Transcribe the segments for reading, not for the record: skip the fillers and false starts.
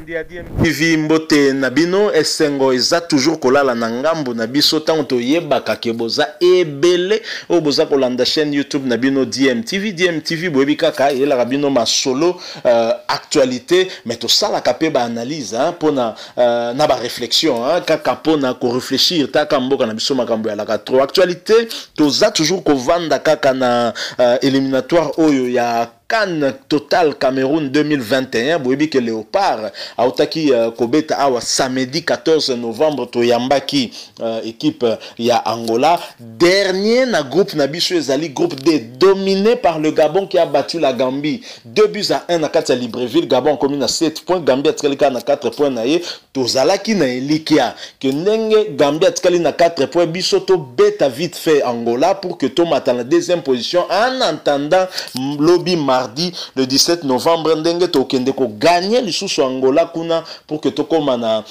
bandi ya DMTV mbote nabino esengo eza toujours kolala na ngambo na biso tango toyebaka ke boza ebele o boza kolanda chaîne YouTube nabino DMTV boyebi kaka yela bino masolo actualité mais to sala kapé ba analyse pona na ba réflexion kaka pona ko réfléchir ta kamboka na biso makambo ya la trop actualité toza toujours ko vanda kaka na éliminatoire oyo ya Cannes Total Cameroun 2021 boyebi ke Léopard autaki kobeta awa samedi 14 novembre to yambaki équipe ya Angola dernier na groupe na biso ezali groupe D dominé par le Gabon qui a battu la Gambie 2-1 na kati ya Libreville. Gabon commune à 7 points, Gambie atkali na 4 points na ye tozalaki na elikia que ndenge Gambie atkali na 4 points biso to beta vite fait Angola pour que to mata na deuxième position en attendant lobby mardi le 17 novembre ndenge to kende ko gagner lisusu Angola kuna pour que to koma na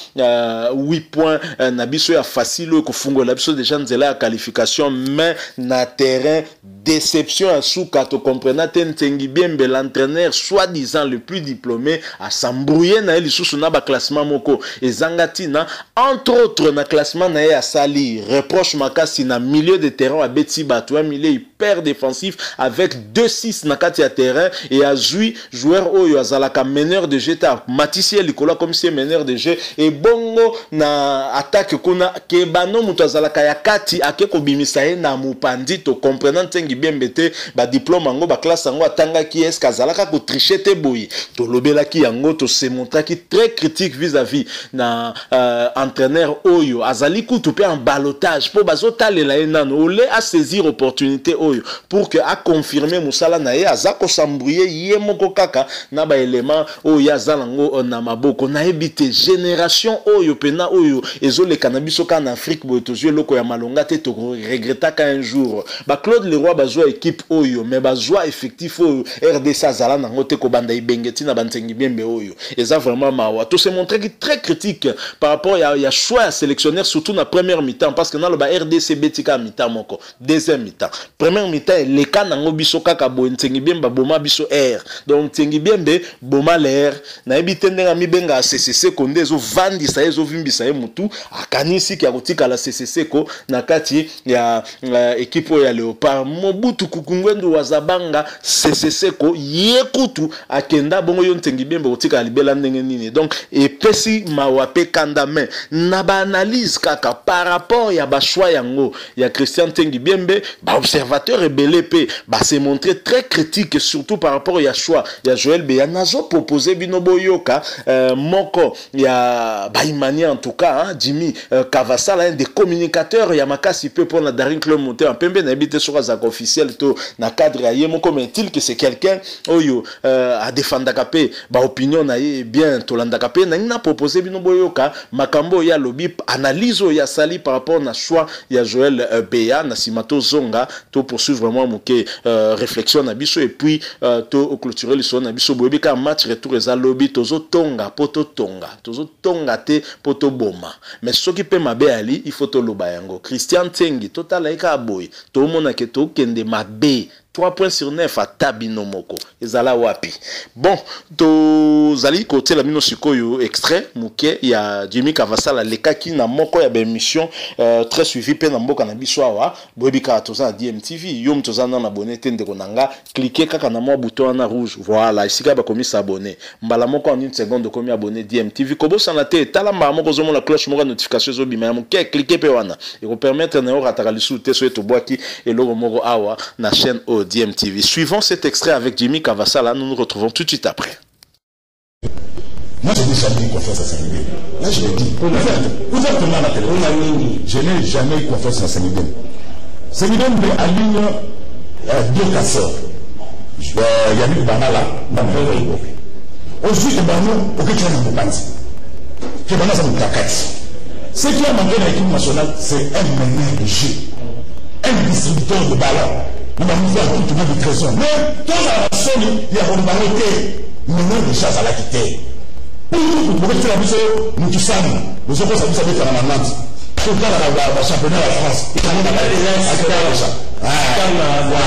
8 points na biso ya facile ko fungola biso déjà nzela ya qualification mais na terrain déception à Souka to comprena Tentengi Biembe l'entraîneur soi-disant le plus diplômé à s'embrouiller na lisusu na ba classement moko ezangatina entre autres na classement na ya sali reproche makasi na milieu de terrain à Betty Batouin milieu hyper défensif avec 2-6 na kati ya terrain et a joué joueur oyo azalaka meneur de jeu ta Matisse Likola comme si meneur de jeu et bongo na attaque kuna kebano muto azalaka ya kati akeko bimisa ye na mupandi to comprenant Tengi Biembe te ba diplôme ngo ba classe ngo atanga ki est kazalaka ko tricher te boyi to lobelaki yango to se montraki très critique vis-à-vis na entraîneur oyo azali kutu pe en balotage po bazotalela enano ole a saisir opportunité oyo pour que a confirmer musala na ye azako s'embrouiller ye moko kaka na ba élément oyo azalango na maboko na ebité génération oyo pena oyo ezole cannabis ka na Afrique boyo to jouer loko ya malonga te to regretta qu'un jour ba Claude Leroy bazwa équipe oyo mais bazwa effectif oyo RDC azala nango te ko banda ibengeti na Tengi Biembe oyo eza vraiment mawa to se montrer très critique par rapport ya choix à sélectionneur surtout na première mi-temps parce que na le ba RDC betika mi-temps moko deuxième mi-temps première mi-temps les cas nango biso kaka bo Tengi Biembe boma biso air donc Tengi Biembe boma l'air na ebitende nga mibenga CCC konde zo vandisa ezo vimbisa ye mutu akanisi ki akotika la CCC ko na kati ya équipe ya Léopard Mobutu Kukungwendu wazabanga CCC ko yekutu akenda bongo yo Tengi Biembe kotika libela ndenge nini donc epesi mawape kandame na ba analyse kaka par rapport ya ba choix yango ya Christian Tengi Biembe ba observateur rebelle pe ba se montrer très critique surtout par rapport ya choix ya Joël Beya nazo proposer binobo yoka moko ya Baimani en tout cas Jimmy Kavasala un des communicateurs ya makasi pe pour na Daring Club monter en pembe na habité sur azak officiel to na cadre ya moko mais il que c'est quelqu'un oyo a défendre kapé ba opinion na ye bien to landa kapé na proposer binobo yoka makambo ya lobby analyse ya sali par rapport na choix ya Joël Beya na simato zonga to poursuivre vraiment moké réflexion na biso et puis to clôturer le son na biso boyebi ka match retour eza lobby tozo tonga te poto boma mais soki pe mabe ali il faut to loba yango Christian Tengi total eka boy to mona ke to kende mabe 3 points sur 9 à Tabino Moko. Ezala wapi. Bon, to zali côté la mino sikoyo extrait muke ya Jimmy Kavasala lekaki na moko ya émission très suivi pe na mboka na biso awa boyebi ka toza DMTV yom toza na abonné tende konanga cliquer kaka na mo bouton na rouge voilà isika ba komi s'abonner mbala moko en une seconde komi abonné DMTV kobo sana te tala mba moko zomo la cloche moko notification zo bima muke cliquer pe wana et vous permettre na rataka lisu te so eto boaki et logo moko awa na chaîne DMTV. Suivons cet extrait avec Jimmy Kavasala. Nous nous retrouvons tout de suite après. Moi, je n'ai jamais eu confiance à Sénégal. Là, je l'ai dit. Ouvertement à la télé. Je n'ai jamais eu confiance à Sénégal. Sénégal est aligne deux casseurs. Yannick Banala, aujourd'hui, aucun qui a un Bobanzi. Qui est dans un placate. Ce qui a manqué dans l'équipe nationale, c'est un meneur de jeu. Un distributeur de ballons. Nous avons fait tout le monde de trésor. Mais dans la zone, il y a un baloté. Nous avons des choses à la quitter. Pour nous, pour faire la mission, nous tous sommes. Nous avons fait faire la Nantes. Tout le temps, la championnat de la France. Il y a un voilà. Un touriste sur le terrain.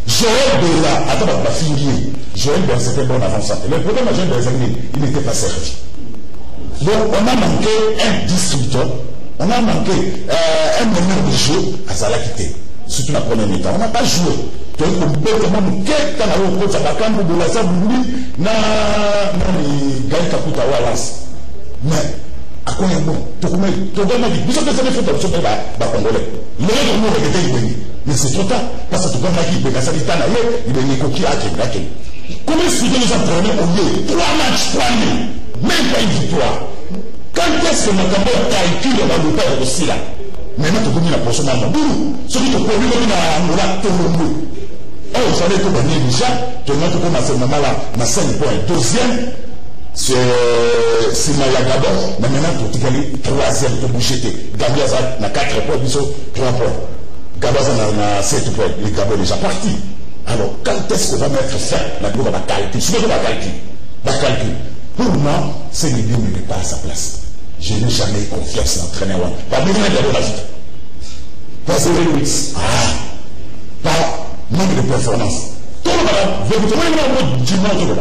Joël Béla, attends, ma fille, Joël Béla, c'était bon avant ça. Le problème, Joël Béla, il n'était pas servi. Donc, on a manqué un distributeur, on a manqué un meneur de jeu à Zalakité, surtout la première mi-temps. On n'a pas joué. Donc, on peut comment quelqu'un a eu un peu de la camp de la salle, na Gaï Kaputa ou Alas. Mais, à quoi est bon? Tu connais, tu donnes ma vie. Vous savez, c'est des photos, tu sais, congolais. Le monde était venu. Mais c'est trop tard. Parce que tu connais qui, parce que il est coquille à Ken. Comment expliquer les entraîneurs au lieu 3 matchs, 3 nuls, même pas une victoire. Quand est-ce que Makambo calcule dans le père aussi là? Maintenant, tu connais la portion de Mambourou. Celui qui connaît la Tolombo. Oh, vous savez que gagner déjà, tu as tout commencé à 5 points. Deuxième, c'est Mayagabo. Mais maintenant, tu gagnes 3e, tu bouges. Gabiaza n'a 4 points, 3 points. Gabaza n'a 7 points. Les Gabos sont déjà partis. Alors, quand est-ce qu'on va mettre fin? La Gabo va calculer. Je vais calculer. Pour moi, c'est le lieu n'est pas à sa place. Je n'ai jamais eu confiance dans l'entraîneur. Pas besoin de la vie. Pas Louis. Pas manque de performance. Tout le monde, vous avez dit dimanche.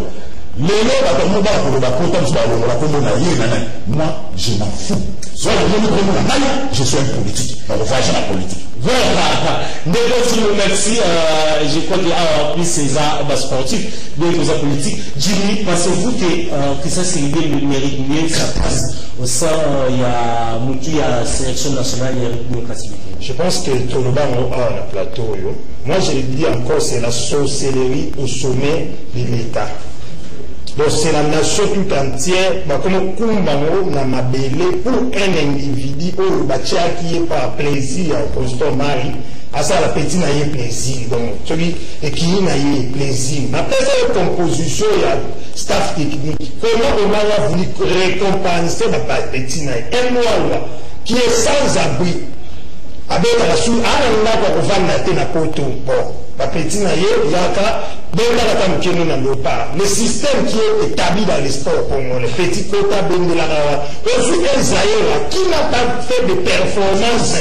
Moi, je m'en fous. Soit je suis un politique. On va faire la politique. Voilà. Merci. Je crois qu'il y a plus César sportif, donc aux politiques. Jimmy, pensez-vous que ça c'est le mérite mieux sa place au sein il y a la sélection nationale démocratique? Je pense que tout le monde a un plateau. Moi, je le dis encore, c'est la sorcellerie au sommet de l'État. Donc c'est la nation tout entière, comme Kumbango n'a mabélé pour un individu qui est par plaisir au constant mari, à ça la petite n'a eu plaisir, donc celui qui n'a eu plaisir. Après cette composition, il y a staff technique. Comment on a voulu récompenser la petite n'a un mois qui est sans abri. Avec la sous, on va nater na poto. Bon, la petite n'a eu, il y a le système qui est établi dans les sports congolais, les petits quotas de la aujourd'hui un Zaïre qui n'a pas fait de performance,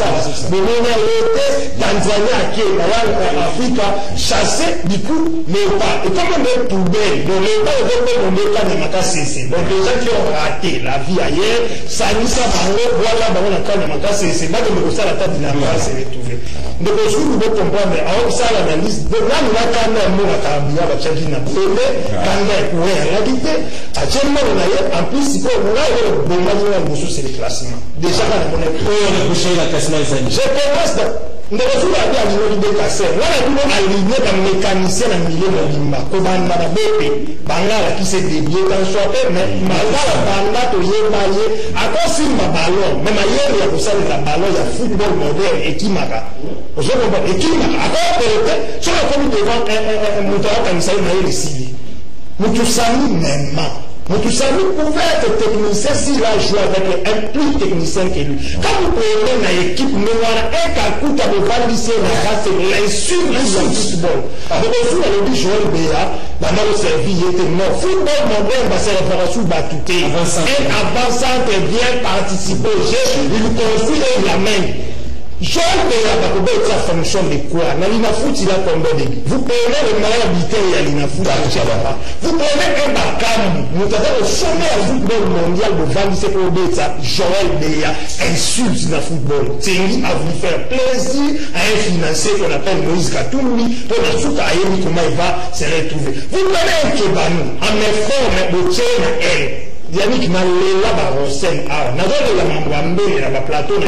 Tanzania qui est en Afrique chassé du coup léopard. Et comme on est poubelle, le léopard est le cas de Makassé. Donc les gens qui ont raté la vie ailleurs, ça nous a parlé, voilà, on a quand même Makassé, c'est pas de me la table de la masse et retrouver. Donc aujourd'hui, vous devez comprendre, mais alors ça l'analyse, de là, nous avons quand même Kabila bachaki na pele kanga pour réalité actuellement on a en plus il faut on a le bon c'est le classement déjà quand on est pour la classement je commence nous avons la bien de casser on a dû aligner comme mécanicien dans milieu de limba comme on a bébé bangala qui s'est dévié dans son père mais bangala bangala to yemaye encore si ma ballon même hier il y a pour ça la ballon il y a football moderne et qui maka je comprends et qui maka encore peut-être sur la commune devant un comme ça, il m'a réussi. Moutoussami, même. Moutoussami pouvait être technicien s'il a joué avec un plus technicien que lui. Quand vous prenez une équipe noire, un calcul à vous valider c'est l'insulte du football. Donc, aussi, on a dit Joël Béa, dans le service, il était mort. Football moderne, c'est la réparation battue. Un avançant vient participer au jeu, il confie la main. Joël Béa va couper sa fonction de quoi? Nalina foot, il a combien de buts? Vous prenez le meilleur buteur, il y a Lina foot, vous prenez un Bakam, vous avez au sommet du football mondial de Vandisé pour ça. Joël Béa insulte dans le football. Tengi a voulu faire plaisir à un financier qu'on appelle Moïse Katoumi pour la soute à Yémi, comment il va se retrouver. Vous prenez un Kebanou, en effort, mais au tien à elle. Yannick Malela Barosen, la Mambambe, la plateau,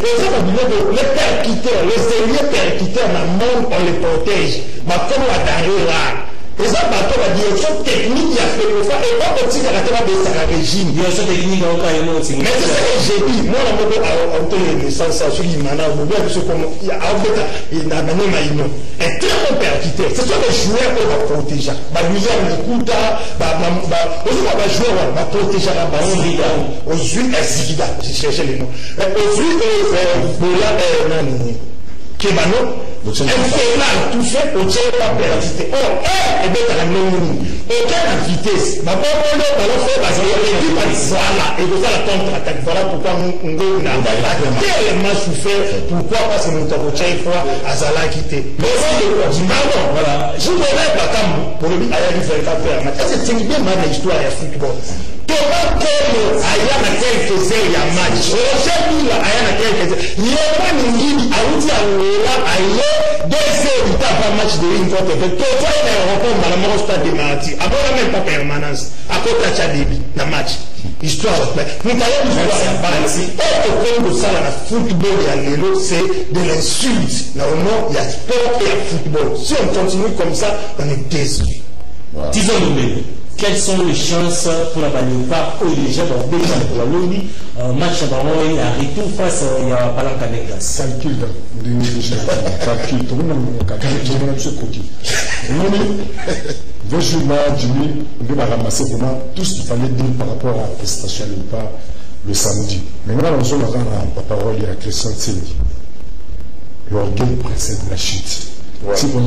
les percuteurs, les ailiers percuteurs, dans le monde, on les protège. Mais comme la dernière, les bateaux, la direction technique, il a fait le fois, et pas petit à la tête de sa régime. Direction technique, mais c'est ce que j'ai dit. Moi, on a obtenu les sensations, il m'a dit, il a amené Maïno. Un très bon percuteur. Ce sont les joueurs qui vont protéger. Baluya, Mikuta, on va protéger la ballon. Aux huiles, Zigida, j'ai cherché les noms. Aux huiles, Kebano, infernal, tout fait, au tien pas pénalité. Or, et bien, t'as la même aucune vitesse. Ma bonne ballon fait, voilà, et vous allez la contre-attaque. Voilà pourquoi nous a tellement souffert. Pourquoi? Parce que nous avons tient fois à Zala quitté. Mais voilà, je ne vais pas comme pour le Aya du faire. C'est bien mal l'histoire du football. Comment Aya na quelques heures, il y a match. Aujourd'hui, Aya na quelques heures. Il y a pas de ligne, Aouti Aouela, Aya, 2 heures, il t'a pas match de ligne contre fait. Toi, il y a un rencontre dans la mort stade de Marati. Avant, on n'a même pas permanence. À côté de Tchadibi, dans le match. Histoire de paix. Nous avons une histoire à Balanci. Et au de ça, la football, il y a l'élo, c'est de l'insulte. Normalement, il y a sport et il y a football. Si on continue comme ça, on est déçus. Disons-nous, quelles sont les chances pour la Léopard au déjà dans le match dans il a retour face à Palanca Negras? Calcul, calcul, tout le monde on va ramasser vraiment tout ce qu'il fallait dire par rapport à la prestation Léopard le samedi. Maintenant, on va rendre la parole à Christian Tsendi. L'orgueil précède la chute. Si pour nous,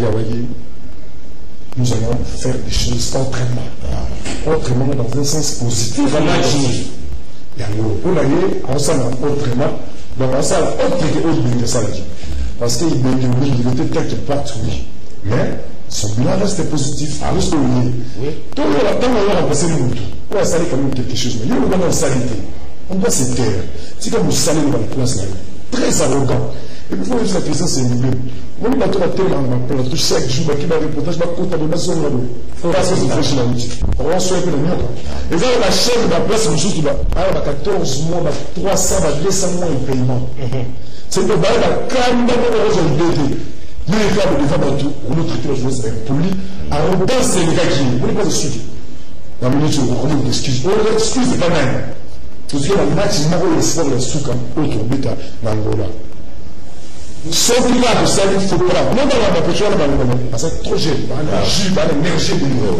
nous allons faire des choses autrement dans un sens positif. On a eu, on s'en a autrement, donc on s'en a autrement, parce qu'il était quelque part, oui. Mais son bilan reste positif. Tant qu'on a remplacé le mouton, on va salir quand même quelque chose. Mais nous, on a salité. On doit se taire. C'est comme vous salez dans la place là, très arrogant. Et puis, il faut que la puissance c'est une bleu. On ne va pas tellement dans la plateau chaque jour, qui va reportage, va compter de la zone là-bas. Il faut que ça se fasse chez la boutique. On va se faire le mieux. Et là, la chaîne de la place, c'est juste qui va. Ah, on a 14 mois, 300, 200 mois de paiement. C'est que, bah, la calme, on va BD. Il est capable de faire tout. On nous traite la chose impoli. Alors, on pense les gars qui. On n'est pas de suivi. Dans le milieu, on nous excuse. On l'excuse quand même. Parce que le match, il m'a envoyé le sport, le souk, autre bêta, dans l'Angola. Sauf qu'il y a de ça, il faut prendre. Non, dans la pétrole, parce que c'est trop jeune, l'énergie de l'eau.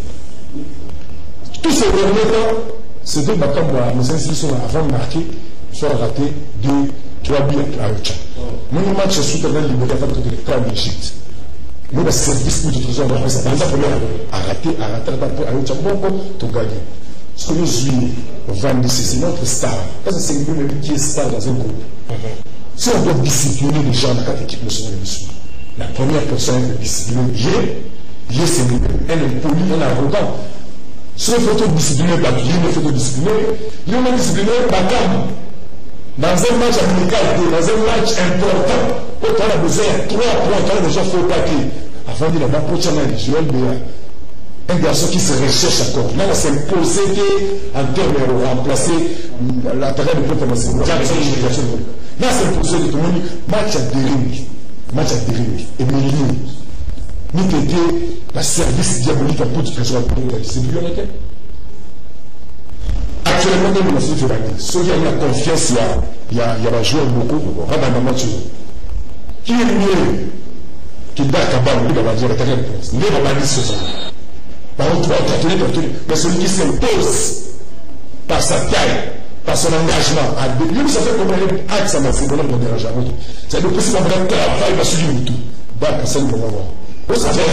Tous ces derniers temps, ces deux bâtons, nos institutions avant marqué, sont ratés de 3 buts à Aoucha. Mon match est souterrain libéré avant de le cas d'Égypte. Nous, le service de trésor, on a fait ça. Par exemple, on a raté à Aoucha. Bon, tu gagnes. Ce que nous jouons, c'est notre star. Parce que c'est lui-même qui est star dans un groupe. Si on doit discipliner les gens dans 4 équipes nationales, la première personne de discipliner, c'est un impoli, un arrogant. Si on faut discipliner Babi, il faut discipliner, il faut discipliner Bakam. Dans un match amical, dans un match important, quand on a besoin de 3 points, quand les gens font paquet, avant de la prochaine Joël Béa, un garçon qui se recherche encore. Là, on s'est imposé en termes de remplacer la période de performance. Là, c'est imposé de tout le monde. Match à dérive. Et Méline, nous t'aider la service diabolique à bout de présence pour nous. C'est bien, ok? Actuellement, nous avons fait la guerre. Ceux qui ont la confiance, il y a un joueur beaucoup. On va dans le match. Qui est mieux qui bat Kabam, lui, va dire la terre de réponse. Il va bannir ce genre. Par contre, mais celui qui s'impose par sa taille, par son engagement, lui, ça fait comme un axe à mon football, on dérange à l'autre. C'est le possible de faire un travail, parce qu'il y a tout. Bah, personne ne va voir. Ça fait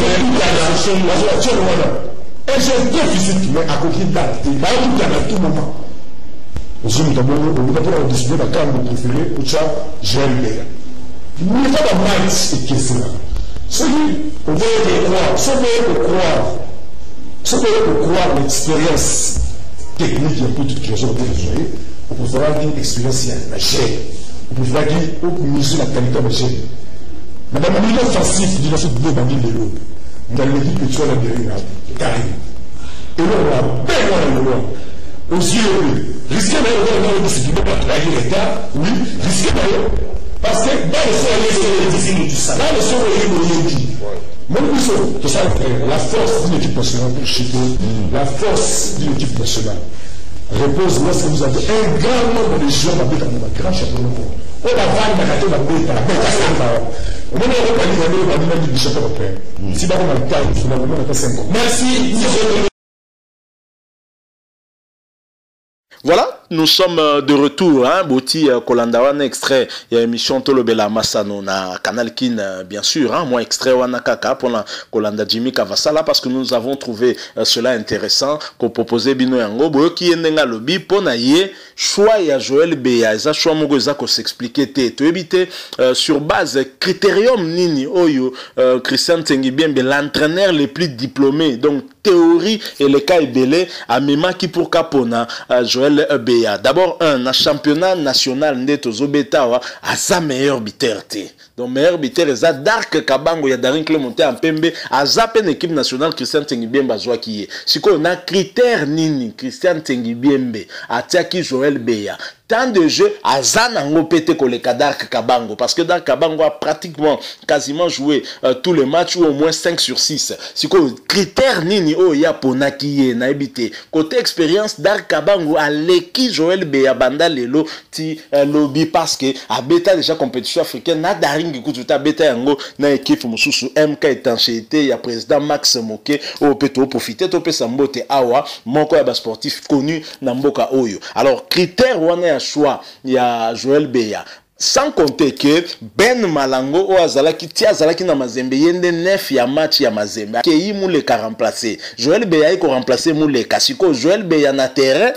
un jeu déficit, mais à côté date, il va à tout moment. Aujourd'hui, nous avons décidé de la carte préférée pour ça, Joël Béa. Il n'y a pas de match et qui est là. Celui, on veut croire, ce qu'on veut croire l'expérience technique pour toute création de jouer, on peut faire une expérience majeure. On peut faire une mesure de la qualité majeure. Madame, la milieu offensif de la suite de Bandi de l'eau, dans l'équipe que tu as là derrière, carré. Et là, on a bien loin de l'eau. Aux yeux, risquer d'ailleurs de discipliner par trahir l'État, oui, risquer d'ailleurs. Parce que dans le sol, dans le sol, il dit. La force d'une équipe nationale pour chuter, la force d'une équipe nationale repose lorsque vous avez un grand nombre de joueurs dans le grand championnat. On va voir la carte de la bête, on va voir la du championnat européen. Si vous avez le cas, vous avez 5 ans. Merci. Voilà, nous sommes de retour. Hein, Boti Kolanda wana extrait. Il y a émission Tolobela Masano na Canal Kin, bien sûr. Hein, moi extrait wana kaka pour la Kolanda Jimmy Kavasala parce que nous avons trouvé cela intéressant qu'on proposait Bino Yango. Boyo qui yendenga lobi pour na ye choix ya Joël Beya. Eza choix mogo eza ko s'expliquer te. To éviter sur base critérium nini oyo Christian Tengibiembe l'entraîneur le plus diplômé. Donc théorie et le cas belé à Mema qui pour Capona Joël Beya. D'abord un championnat national ndeto zobetawa à sa meilleure biterté. Donc meilleur biter eza Dark Kabango ya Darin Clémenté en Pembe à zapen équipe nationale Christian Tengibiembe azwa qui est. Siko on a critère nini Christian Tengibiembe atiaki Joël Beya. Tant de jeux à Zanango pété koleka Dark Kabango parce que Dark Kabango a pratiquement quasiment joué tous les matchs ou au moins 5 sur 6. Si quoi critère nini oh ya ponaki na habité côté expérience Dark Kabango a l'équipe Joël Beya banda lelo ti lobby parce que a beta déjà compétition africaine na daringi kututa beta yango na équipe mususu MK étanchéité ya président Max Moke au peto profiter to pesa mbote awa moko ya ba sportif connu na mboka oyo. Alors critère wana choix il y a Joël Beya sans compter que Ben Malango ou Azalaki tia Azalaki na Mazembe yende 9 ya match ya Mazembe ke yi Mouleka remplacer Joël Beya ko remplacer Mouleka siko Joël Beya na terrain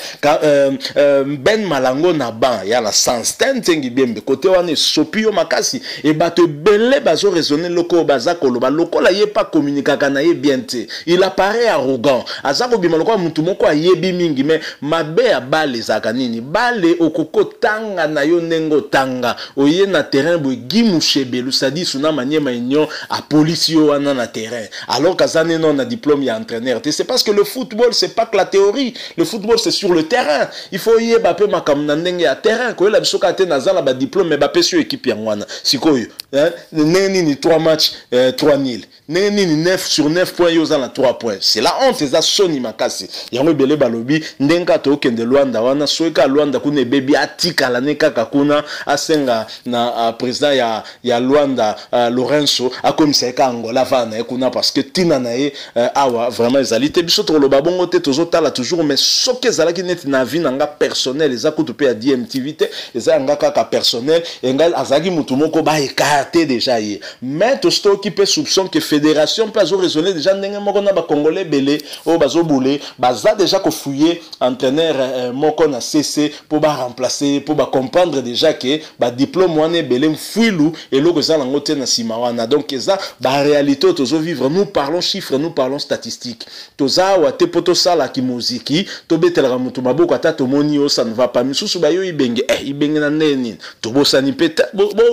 Ben Malango na ban ya la sens Tengibiembe côté wana sopio makasi et bato belé bazo raisonner loko baza koloba loko la ye pas communiquer kana ye bien te il apparaît arrogant azako bima loko mutu moko ayebi mingi mais mabe ya bale zakanini bale okoko tanga na yo nengo tanga oye na terrain bo gimushebelu sadi suna maniema union a policio wana na terrain alors kazane non na diplôme ya entraîneur c'est parce que le football c'est pas que la théorie le football c'est sur le terrain il faut y bape makam na ndenge ya terrain ko la bisoka te nazala ba diplôme mais bape sur équipe ya ngwana sikoyo hein neni 3 matchs 3-0 neni 9 sur 9 points yo za 3 points c'est la honte za soni makasi yango belé balobi ndenga to kende Luanda wana soika Luanda kuna bebi atika la neka kakuna asenga na président ya Luanda Lorenzo akomiseka Angola vana ekuna parce que tina nae awa vraiment ezalité biso to loba bongo te tozotala toujours mais soke zalaki net na vie nanga personnel ezakutu pe ya DMTV te ezanga kaka personnel engal azaki mutu moko ba écarté déjà ye mais to stoki pe soupçon que fédération peut zo raisonner déjà ndenge moko na ba congolais belé o bazo boulé baza déjà ko fouiller entraîneur moko na CC pour ba remplacer pour ba comprendre déjà que ba diplôme wane belem fuilu et loko za lango te na simawana donc eza ba réalité tozo vivre nous parlons chiffres nous parlons statistiques toza wa te poto sala ki muziki to betela mutu maboko ata to moni o ça ne va pas misusu ba yo ibenge ibenge na neni to bosani peta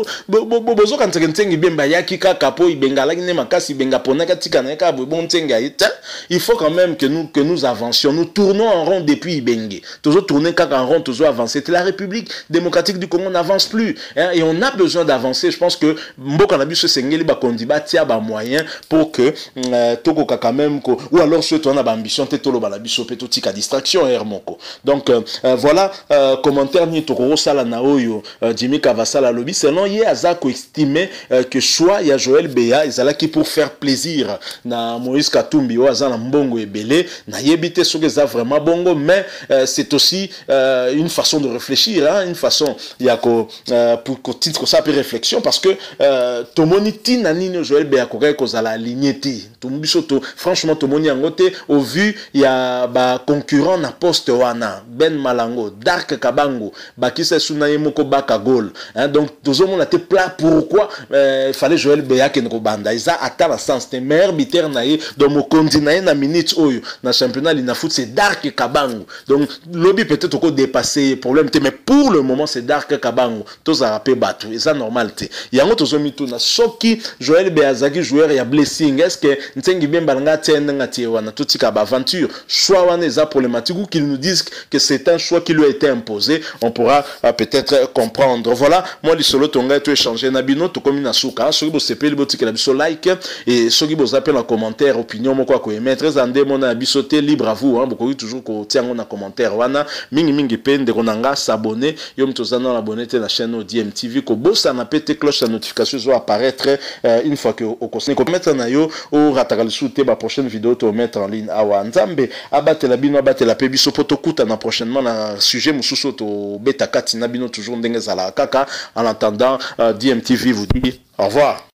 bozo kan tsengi bemba yaki kaka po ibenga la ne makasi benga pona katika na ka bon tsenga ita il faut quand même que nous avancions nous tournons en rond depuis ibenge tozo tourner kaka en rond tozo avancer la République démocratique du Congo n'avance plus hein, et on a besoin d'avancer. Je pense que Mboka Nabiso Sengeli Bakondi Batia ba moyen pour que toko kaka même ko ou alors ceux on a ba ambition te tolo ba Nabiso petoti ka distraction hermoko. Donc voilà commentaire ni toko sala na oyo Jimmy Kavasala lobi selon ye azako estimé que choix ya Joël Beya ezala qui pour faire plaisir na Moïse Katumbi o azana mbongo ebele na yebite soke za vraiment bongo mais c'est aussi une façon de réfléchir hein, une façon ya ko pour titre ça peut réflexion parce que tomoni tina nini Joël Beya kokai kozala aligneti tumbiso to franchement tomoni angote au vu il y a ba concurrent na poste wana Ben Malango Dark Kabango bakisa suna yemoko baka goal hein, donc tozomona te plat pourquoi fallait Joël Beya ken ko banda isa ata na sens te meilleur biter na ye donc mo continue na minute oyo na championnat na foot c'est Dark Kabango donc lobby peut-être ko dépasser problème te mais pour le moment c'est Dark Kabango toza rapé batu et ça normal te yango tozomi tuna soki Joël Beya zaki joueur ya blessing est-ce que ntengi bien balanga tenda tie wana totika ba aventure choix wana eza problématique ou qu'ils nous disent que c'est un choix qui lui a été imposé on pourra peut-être comprendre voilà moi li solo tonga to échanger na bino to komi na suka soki bo sepeli botika la biso like et soki boza pe na commentaire opinion moko ko émettre zande mona biso te libre à vous hein beaucoup toujours ko tiango na commentaire wana mingi pe ndeko nanga s'abonner yo mtoza na abonner te na chaîne DMTV ko bossa na pété cloche la notification zo apparaître une fois que au conseil ko mettre na yo au rataka le sous te ba prochaine vidéo to mettre en ligne awa nzambe abatela bino abatela pe biso poto kuta na prochainement na sujet mususu to beta kati na bino toujours ndenge zala kaka en attendant DMTV vous dit au revoir.